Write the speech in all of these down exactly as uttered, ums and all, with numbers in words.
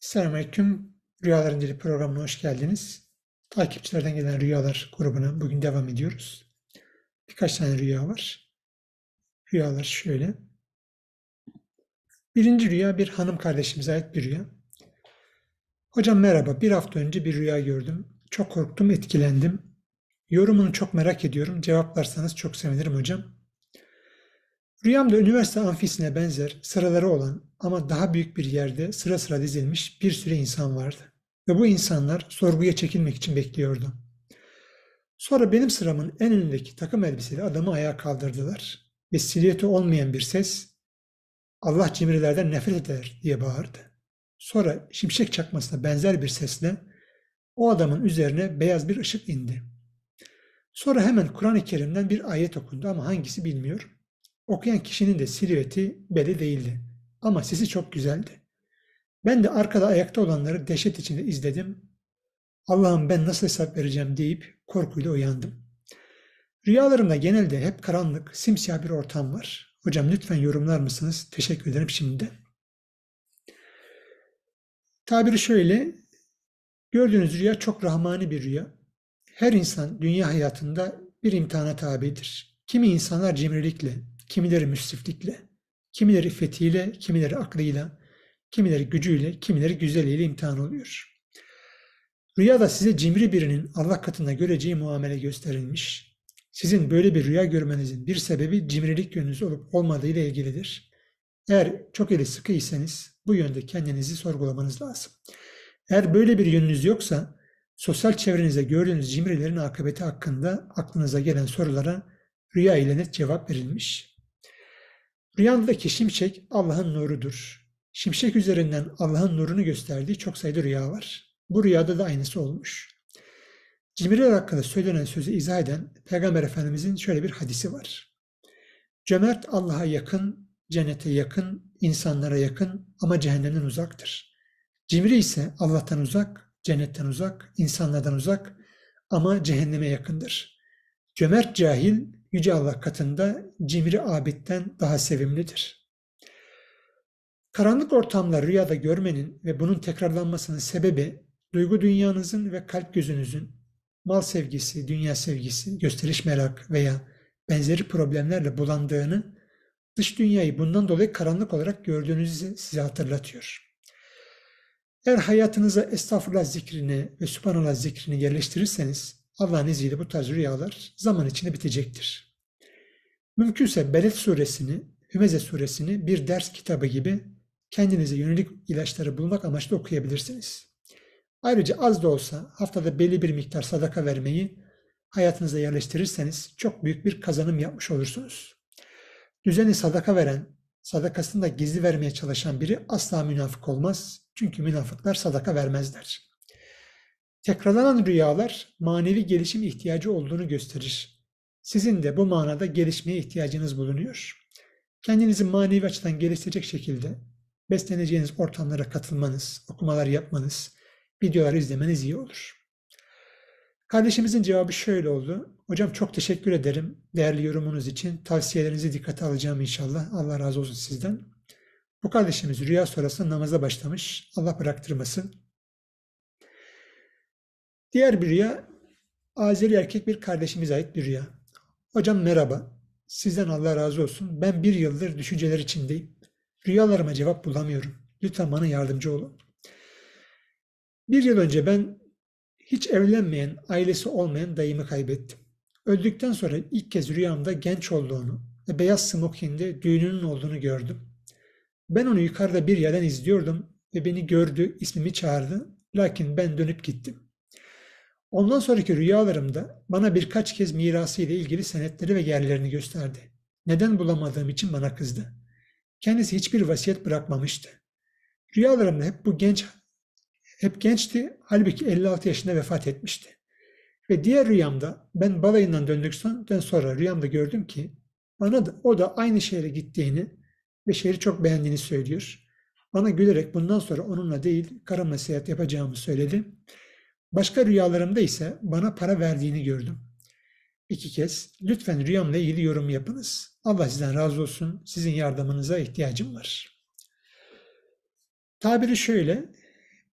Selamünaleyküm. Rüyaların Dili programına hoş geldiniz. Takipçilerden gelen rüyalar grubuna bugün devam ediyoruz. Birkaç tane rüya var. Rüyalar şöyle. Birinci rüya bir hanım kardeşimize ait bir rüya. Hocam merhaba. Bir hafta önce bir rüya gördüm. Çok korktum, etkilendim. Yorumunu çok merak ediyorum. Cevaplarsanız çok sevinirim hocam. Rüyamda üniversite amfisine benzer sıraları olan ama daha büyük bir yerde sıra sıra dizilmiş bir sürü insan vardı. Ve bu insanlar sorguya çekilmek için bekliyordu. Sonra benim sıramın en önündeki takım elbiseli adamı ayağa kaldırdılar ve silüeti olmayan bir ses Allah cimrilerden nefret eder diye bağırdı. Sonra şimşek çakmasına benzer bir sesle o adamın üzerine beyaz bir ışık indi. Sonra hemen Kur'an-ı Kerim'den bir ayet okundu ama hangisi bilmiyorum. Okuyan kişinin de silüeti belli değildi ama sesi çok güzeldi. Ben de arkada ayakta olanları dehşet içinde izledim. Allah'ım ben nasıl hesap vereceğim deyip korkuyla uyandım. Rüyalarımda genelde hep karanlık, simsiyah bir ortam var. Hocam lütfen yorumlar mısınız? Teşekkür ederim şimdi. Tabiri şöyle, gördüğünüz rüya çok rahmani bir rüya. Her insan dünya hayatında bir imtihana tabidir. Kimi insanlar cimrilikle, kimileri müsriflikle, kimileri iffetiyle, kimileri aklıyla, kimileri gücüyle, kimileri güzelliğiyle imtihan oluyor. Rüyada size cimri birinin Allah katında göreceği muamele gösterilmiş. Sizin böyle bir rüya görmenizin bir sebebi cimrilik yönünüz olup olmadığı ile ilgilidir. Eğer çok eli sıkıysanız bu yönde kendinizi sorgulamanız lazım. Eğer böyle bir yönünüz yoksa sosyal çevrenizde gördüğünüz cimrilerin akıbeti hakkında aklınıza gelen sorulara rüya ile net cevap verilmiş. Rüyandaki şimşek Allah'ın nurudur. Şimşek üzerinden Allah'ın nurunu gösterdiği çok sayıda rüya var. Bu rüyada da aynısı olmuş. Cimriler hakkında söylenen sözü izah eden Peygamber Efendimizin şöyle bir hadisi var. Cömert Allah'a yakın, cennete yakın, insanlara yakın ama cehennemden uzaktır. Cimri ise Allah'tan uzak, cennetten uzak, insanlardan uzak ama cehenneme yakındır. Cömert cahil, Yüce Allah katında cimri abitten daha sevimlidir. Karanlık ortamlar rüyada görmenin ve bunun tekrarlanmasının sebebi duygu dünyanızın ve kalp gözünüzün mal sevgisi, dünya sevgisi, gösteriş merak veya benzeri problemlerle bulandığını, dış dünyayı bundan dolayı karanlık olarak gördüğünüzü size hatırlatıyor. Eğer hayatınıza estağfurullah zikrini ve subhanallah zikrini yerleştirirseniz Allah'ın izniyle bu tarz rüyalar zaman içinde bitecektir. Mümkünse Beled suresini, Hümeze suresini bir ders kitabı gibi kendinize yönelik ilaçları bulmak amaçlı okuyabilirsiniz. Ayrıca az da olsa haftada belli bir miktar sadaka vermeyi hayatınıza yerleştirirseniz çok büyük bir kazanım yapmış olursunuz. Düzenli sadaka veren, sadakasını da gizli vermeye çalışan biri asla münafık olmaz. Çünkü münafıklar sadaka vermezler. Tekrarlanan rüyalar manevi gelişim ihtiyacı olduğunu gösterir. Sizin de bu manada gelişmeye ihtiyacınız bulunuyor. Kendinizi manevi açıdan geliştirecek şekilde besleneceğiniz ortamlara katılmanız, okumalar yapmanız, videolar izlemeniz iyi olur. Kardeşimizin cevabı şöyle oldu. Hocam çok teşekkür ederim değerli yorumunuz için. Tavsiyelerinizi dikkate alacağım inşallah. Allah razı olsun sizden. Bu kardeşimiz rüya sonrasında namaza başlamış. Allah bıraktırmasın. Diğer bir rüya Azeri erkek bir kardeşimize ait bir rüya. Hocam merhaba. Sizden Allah razı olsun. Ben bir yıldır düşünceler içindeyim. Rüyalarıma cevap bulamıyorum. Lütfen bana yardımcı olun. Bir yıl önce ben hiç evlenmeyen, ailesi olmayan dayımı kaybettim. Öldükten sonra ilk kez rüyamda genç olduğunu ve beyaz smokinde düğününün olduğunu gördüm. Ben onu yukarıda bir yerden izliyordum ve beni gördü, ismimi çağırdı. Lakin ben dönüp gittim. Ondan sonraki rüyalarımda bana birkaç kez mirası ile ilgili senetleri ve yerlerini gösterdi. Neden bulamadığım için bana kızdı. Kendisi hiçbir vasiyet bırakmamıştı. Rüyalarımda hep bu genç hep gençti, halbuki elli altı yaşında vefat etmişti. Ve diğer rüyamda ben balayından döndükten sonra rüyamda gördüm ki bana da, o da aynı şehre gittiğini ve şehri çok beğendiğini söylüyor. Bana gülerek bundan sonra onunla değil karımla seyahat yapacağımı söyledi. Başka rüyalarımda ise bana para verdiğini gördüm. İki kez lütfen rüyamla ilgili yorum yapınız. Allah sizden razı olsun. Sizin yardımınıza ihtiyacım var. Tabiri şöyle.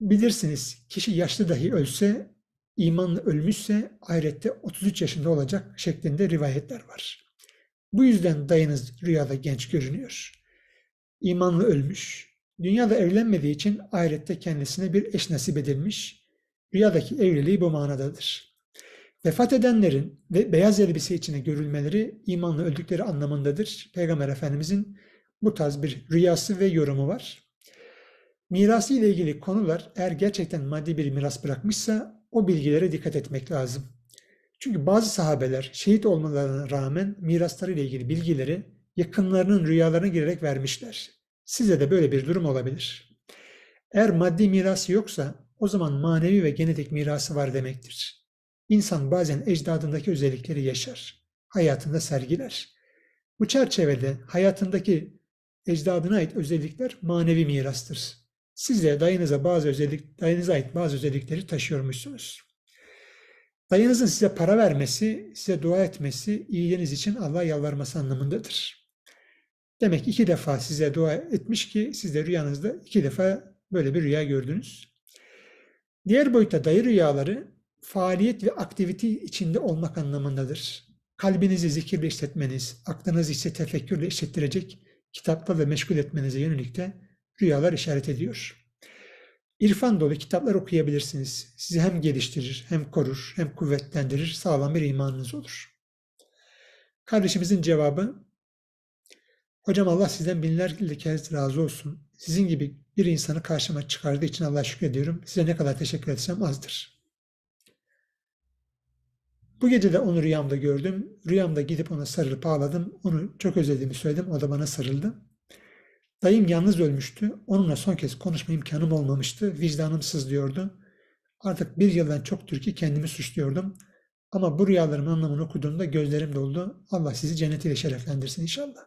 Bilirsiniz, kişi yaşlı dahi ölse, imanla ölmüşse ahirette otuz üç yaşında olacak şeklinde rivayetler var. Bu yüzden dayınız rüyada genç görünüyor. İmanlı ölmüş. Dünyada evlenmediği için ahirette kendisine bir eş nasip edilmiş. Rüyadaki evliliği bu manadadır. Vefat edenlerin ve beyaz elbise içine görülmeleri imanla öldükleri anlamındadır. Peygamber Efendimizin bu tarz bir rüyası ve yorumu var. Mirası ile ilgili konular eğer gerçekten maddi bir miras bırakmışsa o bilgilere dikkat etmek lazım. Çünkü bazı sahabeler şehit olmalarına rağmen mirasları ile ilgili bilgileri yakınlarının rüyalarına girerek vermişler. Size de böyle bir durum olabilir. Eğer maddi mirası yoksa o zaman manevi ve genetik mirası var demektir. İnsan bazen ecdadındaki özellikleri yaşar, hayatında sergiler. Bu çerçevede hayatındaki ecdadına ait özellikler manevi mirastır. Siz de dayınıza bazı özellik, dayınıza ait bazı özellikleri taşıyormuşsunuz. Dayınızın size para vermesi, size dua etmesi, iyiliğiniz için Allah'a yalvarması anlamındadır. Demek iki defa size dua etmiş ki siz de rüyanızda iki defa böyle bir rüya gördünüz. Diğer boyutta dayı rüyaları faaliyet ve aktivite içinde olmak anlamındadır. Kalbinizi zikirle işletmeniz, aklınızı ise tefekkürle işlettirecek kitaplarla meşgul etmenize yönelik de rüyalar işaret ediyor. İrfan dolu kitaplar okuyabilirsiniz. Sizi hem geliştirir, hem korur, hem kuvvetlendirir, sağlam bir imanınız olur. Kardeşimizin cevabı, hocam Allah sizden binlerce kez razı olsun. Sizin gibi bir insanı karşıma çıkardığı için Allah'a şükrediyorum. Size ne kadar teşekkür etsem azdır. Bu gece de onu rüyamda gördüm. Rüyamda gidip ona sarılıp ağladım. Onu çok özlediğimi söyledim. O da bana sarıldı. Dayım yalnız ölmüştü. Onunla son kez konuşma imkanım olmamıştı. Vicdanım sızlıyordu. Artık bir yıldan çoktur ki kendimi suçluyordum. Ama bu rüyalarımın anlamını okuduğumda gözlerim doldu. Allah sizi cennetiyle şereflendirsin inşallah.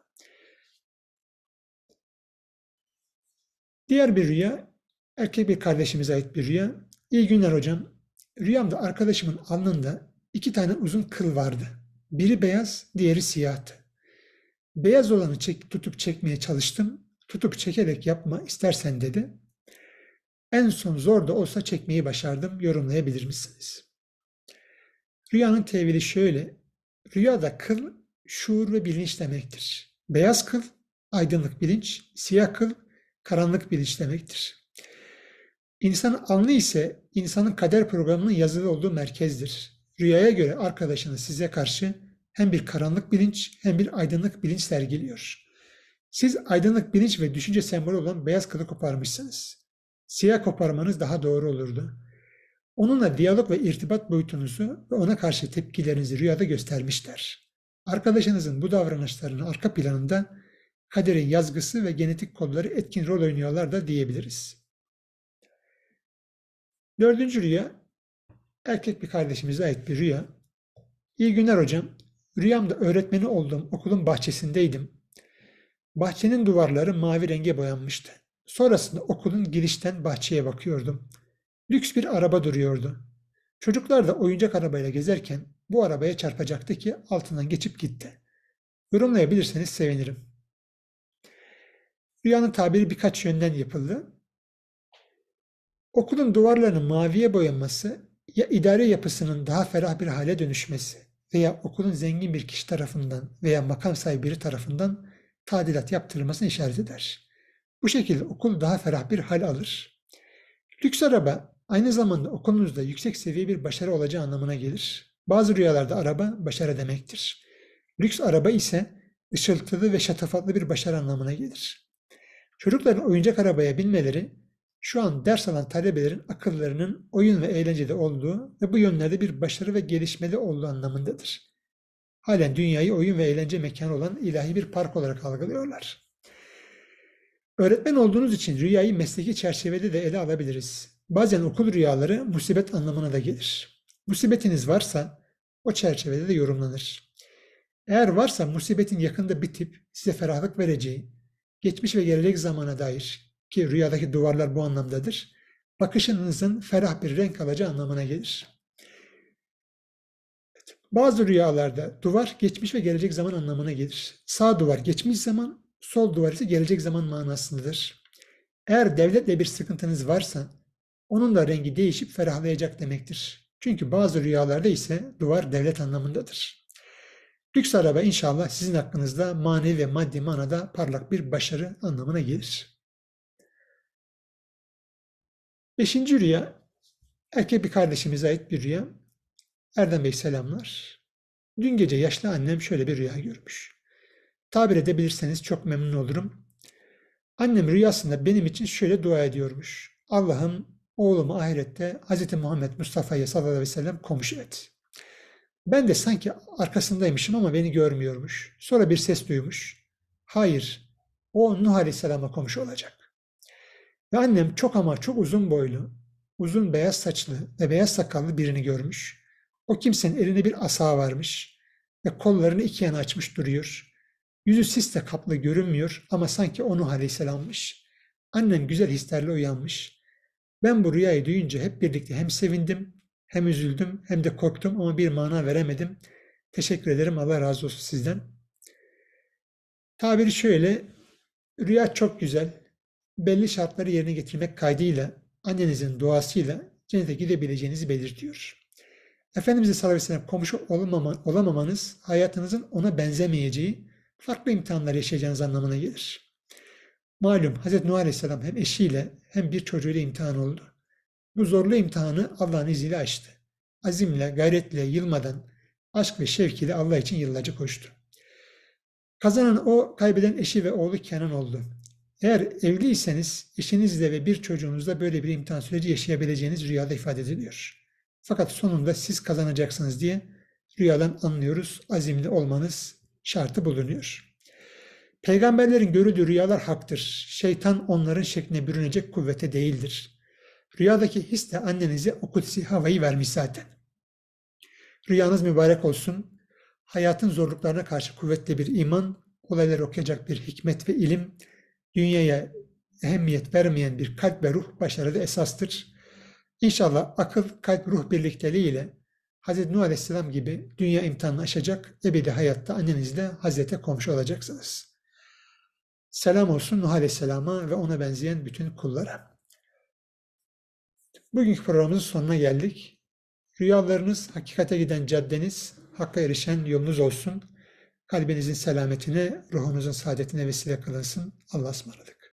Diğer bir rüya, erkek bir kardeşimize ait bir rüya. İyi günler hocam. Rüyamda arkadaşımın alnında iki tane uzun kıl vardı. Biri beyaz, diğeri siyahtı. Beyaz olanı çek, tutup çekmeye çalıştım. Tutup çekerek yapma istersen dedi. En son zor da olsa çekmeyi başardım. Yorumlayabilir misiniz? Rüyanın tevili şöyle. Rüyada kıl şuur ve bilinç demektir. Beyaz kıl aydınlık bilinç, siyah kıl karanlık bilinç demektir. İnsanın alnı ise insanın kader programının yazılı olduğu merkezdir. Rüyaya göre arkadaşınız size karşı hem bir karanlık bilinç hem bir aydınlık bilinç sergiliyor. Siz aydınlık bilinç ve düşünce sembolü olan beyaz kılı koparmışsınız. Siyah koparmanız daha doğru olurdu. Onunla diyalog ve irtibat boyutunuzu ve ona karşı tepkilerinizi rüyada göstermişler. Arkadaşınızın bu davranışlarının arka planında kaderin yazgısı ve genetik kodları etkin rol oynuyorlar da diyebiliriz. Dördüncü rüya, erkek bir kardeşimize ait bir rüya. İyi günler hocam. Rüyamda öğretmeni olduğum okulun bahçesindeydim. Bahçenin duvarları mavi renge boyanmıştı. Sonrasında okulun girişten bahçeye bakıyordum. Lüks bir araba duruyordu. Çocuklar da oyuncak arabayla gezerken bu arabaya çarpacaktı ki altından geçip gitti. Yorumlayabilirseniz sevinirim. Rüyanın tabiri birkaç yönden yapıldı. Okulun duvarlarının maviye boyanması ya idare yapısının daha ferah bir hale dönüşmesi veya okulun zengin bir kişi tarafından veya makam sahibi biri tarafından tadilat yaptırılmasını işaret eder. Bu şekilde okul daha ferah bir hal alır. Lüks araba aynı zamanda okulunuzda yüksek seviye bir başarı olacağı anlamına gelir. Bazı rüyalarda araba başarı demektir. Lüks araba ise ışıltılı ve şatafatlı bir başarı anlamına gelir. Çocukların oyuncak arabaya binmeleri şu an ders alan talebelerin akıllarının oyun ve eğlencede olduğu ve bu yönlerde bir başarı ve gelişmeli olduğu anlamındadır. Halen dünyayı oyun ve eğlence mekanı olan ilahi bir park olarak algılıyorlar. Öğretmen olduğunuz için rüyayı mesleki çerçevede de ele alabiliriz. Bazen okul rüyaları musibet anlamına da gelir. Musibetiniz varsa o çerçevede de yorumlanır. Eğer varsa musibetin yakında bitip size ferahlık vereceği, geçmiş ve gelecek zamana dair ki rüyadaki duvarlar bu anlamdadır, bakışınızın ferah bir renk alacağı anlamına gelir. Bazı rüyalarda duvar geçmiş ve gelecek zaman anlamına gelir. Sağ duvar geçmiş zaman, sol duvar ise gelecek zaman manasındadır. Eğer devletle bir sıkıntınız varsa, onun da rengi değişip ferahlayacak demektir. Çünkü bazı rüyalarda ise duvar devlet anlamındadır. Lüks araba inşallah sizin hakkınızda manevi ve maddi manada parlak bir başarı anlamına gelir. Beşinci rüya, erkek bir kardeşimize ait bir rüya. Erdem Bey selamlar. Dün gece yaşlı annem şöyle bir rüya görmüş. Tabir edebilirseniz çok memnun olurum. Annem rüyasında benim için şöyle dua ediyormuş. Allah'ım oğlumu ahirette Hz. Muhammed Mustafa'ya sallallahu aleyhi ve sellem komşu et. Ben de sanki arkasındaymışım ama beni görmüyormuş. Sonra bir ses duymuş. Hayır, o Nuh Aleyhisselam'a komşu olacak. Ve annem çok ama çok uzun boylu, uzun beyaz saçlı ve beyaz sakallı birini görmüş. O kimsenin elinde bir asa varmış ve kollarını iki yana açmış duruyor. Yüzü sisle kaplı görünmüyor ama sanki o Nuh Aleyhisselam'mış. Annem güzel hislerle uyanmış. Ben bu rüyayı duyunca hep birlikte hem sevindim, hem üzüldüm, hem de korktum ama bir mana veremedim. Teşekkür ederim, Allah razı olsun sizden. Tabiri şöyle, rüya çok güzel. Belli şartları yerine getirmek kaydıyla, annenizin duasıyla cennete gidebileceğinizi belirtiyor. Efendimiz sallallahu aleyhi ve sellem komşu olamama, olamamanız, hayatınızın ona benzemeyeceği, farklı imtihanlar yaşayacağınız anlamına gelir. Malum Hz. Nuh Aleyhisselam hem eşiyle hem bir çocuğuyla imtihan oldu. Bu zorlu imtihanı Allah'ın izniyle aştı. Azimle, gayretle, yılmadan, aşk ve şevk ile Allah için yıllarca koştu. Kazanan o, kaybeden eşi ve oğlu Kenan oldu. Eğer evliyseniz eşinizle ve bir çocuğunuzla böyle bir imtihan süreci yaşayabileceğiniz rüyada ifade ediliyor. Fakat sonunda siz kazanacaksınız diye rüyadan anlıyoruz. Azimli olmanız şartı bulunuyor. Peygamberlerin gördüğü rüyalar haktır. Şeytan onların şekline bürünecek kuvvete değildir. Rüyadaki his de annenize o kutsi havayı vermiş zaten. Rüyanız mübarek olsun. Hayatın zorluklarına karşı kuvvetli bir iman, olayları okuyacak bir hikmet ve ilim, dünyaya ehemmiyet vermeyen bir kalp ve ruh başarıda esastır. İnşallah akıl, kalp, ruh birlikteliğiyle Hz. Nuh Aleyhisselam gibi dünya imtihanını aşacak, ebedi hayatta annenizle Hazrete komşu olacaksınız. Selam olsun Nuh Aleyhisselam'a ve ona benzeyen bütün kullara. Bugünkü programımızın sonuna geldik. Rüyalarınız hakikate giden caddeniz, hakka erişen yolunuz olsun. Kalbinizin selametine, ruhunuzun saadetine vesile kılınsın. Allah'a ısmarladık.